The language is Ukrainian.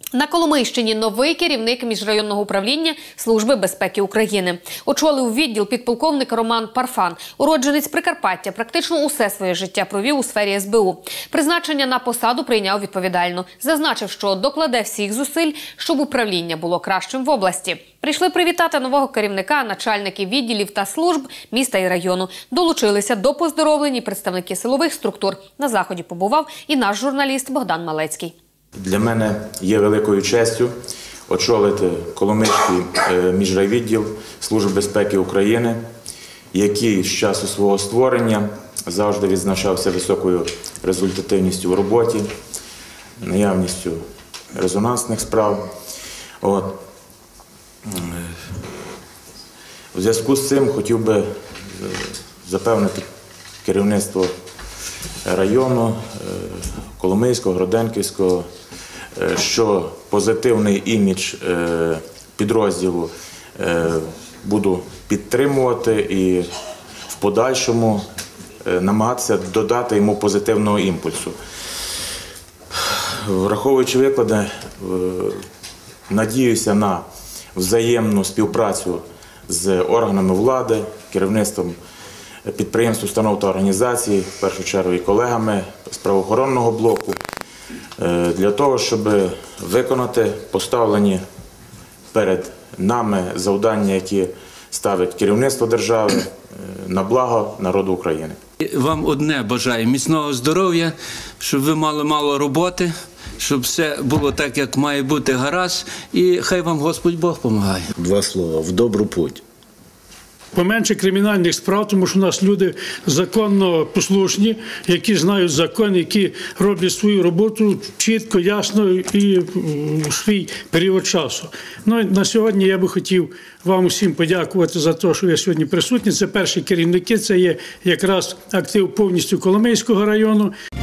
На Коломийщині новий керівник міжрайонного управління Служби безпеки України. Очолив відділ підполковник Роман Парфан. Уродженець Прикарпаття, практично усе своє життя провів у сфері СБУ. Призначення на посаду прийняв відповідально. Зазначив, що докладе всіх зусиль, щоб управління було кращим в області. Прийшли привітати нового керівника начальники відділів та служб міста і району. Долучилися до поздоровлень і представники силових структур. На заході побував і наш журналіст Богдан Малецький. Для мене є великою честю очолити Коломийський міжрайвідділ Служби безпеки України, який з часу свого створення завжди відзначався високою результативністю в роботі, наявністю резонансних справ. У зв'язку з цим хотів би запевнити керівництво району Коломийського, Гроденківського, що позитивний імідж підрозділу буду підтримувати і в подальшому намагатися додати йому позитивного імпульсу. Враховуючи виклади, надіюся на взаємну співпрацю з органами влади, керівництвом підприємств, установ та організацій, в першу чергу і колегами з правоохоронного блоку, для того, щоб виконати поставлені перед нами завдання, які ставить керівництво держави на благо народу України. Вам одне бажаю – міцного здоров'я, щоб ви мали мало роботи, щоб все було так, як має бути, гаразд, і хай вам Господь Бог допомагає. Два слова – в добру путь. Поменше кримінальних справ, тому що у нас люди законно послушні, які знають закон, які роблять свою роботу чітко, ясно і в свій період часу. Ну, на сьогодні я би хотів вам усім подякувати за те, що ви сьогодні присутні. Це перші керівники, це є якраз актив повністю Коломийського району.